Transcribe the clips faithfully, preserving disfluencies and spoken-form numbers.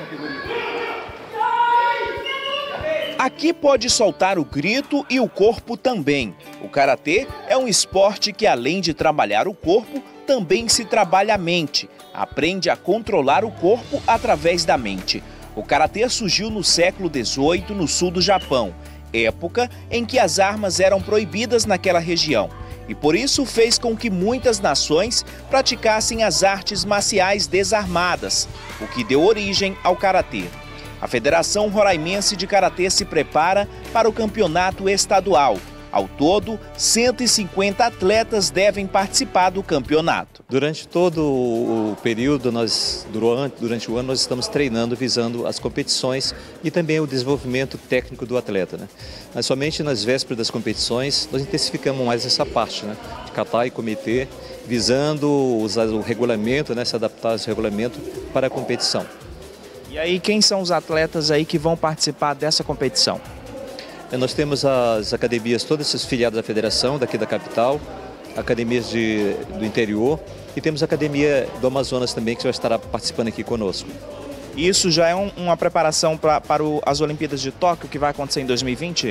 Aqui pode soltar o grito e o corpo também. O karatê é um esporte que, além de trabalhar o corpo, também se trabalha a mente. Aprende a controlar o corpo através da mente. O karatê surgiu no século dezoito no sul do Japão, época em que as armas eram proibidas naquela região. E por isso fez com que muitas nações praticassem as artes marciais desarmadas, o que deu origem ao karatê. A Federação Roraimense de Karatê se prepara para o campeonato estadual. Ao todo, cento e cinquenta atletas devem participar do campeonato. Durante todo o período, nós, durante, durante o ano, nós estamos treinando visando as competições e também o desenvolvimento técnico do atleta, né? Mas somente nas vésperas das competições, nós intensificamos mais essa parte, né? De catar e comitê, visando usar o regulamento, né? Se adaptar ao regulamento para a competição. E aí, quem são os atletas aí que vão participar dessa competição? Nós temos as academias todas filiadas à federação, daqui da capital, academias de, do interior e temos a academia do Amazonas também, que vai estar participando aqui conosco. Isso já é um, uma preparação pra, para o, as Olimpíadas de Tóquio, que vai acontecer em dois mil e vinte?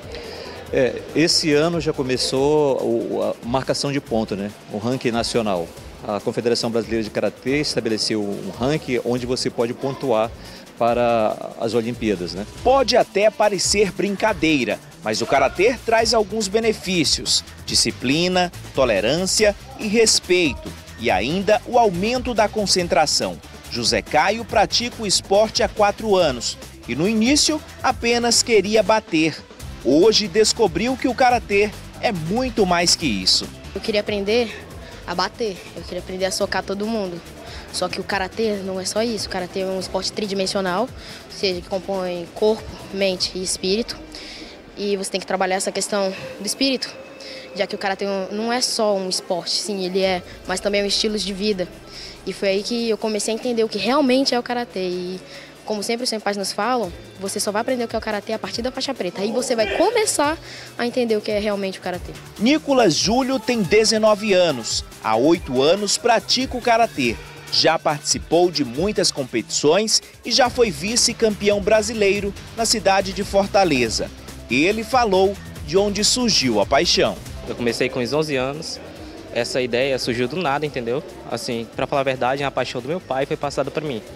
É, esse ano já começou a marcação de ponto, né? O ranking nacional. A Confederação Brasileira de Karatê estabeleceu um ranking onde você pode pontuar para as Olimpíadas, né? Pode até parecer brincadeira, mas o karatê traz alguns benefícios: disciplina, tolerância e respeito, e ainda o aumento da concentração. José Caio pratica o esporte há quatro anos e no início apenas queria bater. Hoje descobriu que o karatê é muito mais que isso. Eu queria aprender a bater, eu queria aprender a socar todo mundo. Só que o karatê não é só isso, o karatê é um esporte tridimensional, ou seja, que compõe corpo, mente e espírito. E você tem que trabalhar essa questão do espírito, já que o karatê não é só um esporte, sim, ele é, mas também é um estilo de vida. E foi aí que eu comecei a entender o que realmente é o karatê. E como sempre os senpais nos falam, você só vai aprender o que é o karatê a partir da faixa preta. Aí você vai começar a entender o que é realmente o karatê. Nicolas Júlio tem dezenove anos. Há oito anos pratica o karatê. Já participou de muitas competições e já foi vice-campeão brasileiro na cidade de Fortaleza. Ele falou de onde surgiu a paixão. Eu comecei com os onze anos. Essa ideia surgiu do nada, entendeu? Assim, para falar a verdade, a paixão do meu pai foi passada para mim.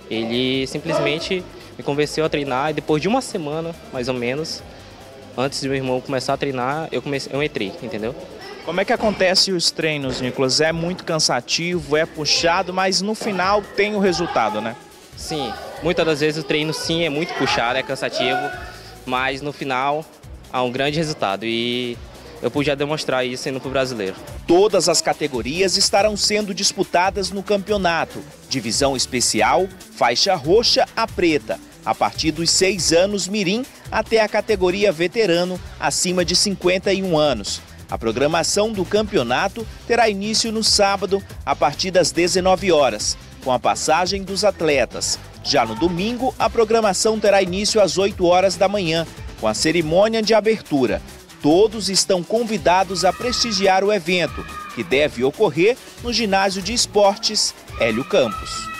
Ele simplesmente me convenceu a treinar e depois de uma semana, mais ou menos, antes de meu irmão começar a treinar, eu, comecei, eu entrei, entendeu? Como é que acontece os treinos, Nicolas? É muito cansativo, é puxado, mas no final tem o resultado, né? Sim, muitas das vezes o treino sim é muito puxado, é cansativo, mas no final há um grande resultado e eu pude demonstrar isso indo para o brasileiro. Todas as categorias estarão sendo disputadas no campeonato. Divisão especial, faixa roxa a preta, a partir dos seis anos mirim até a categoria veterano acima de cinquenta e um anos. A programação do campeonato terá início no sábado, a partir das dezenove horas, com a passagem dos atletas. Já no domingo, a programação terá início às oito horas da manhã, com a cerimônia de abertura. Todos estão convidados a prestigiar o evento, que deve ocorrer no Ginásio de Esportes Hélio Campos.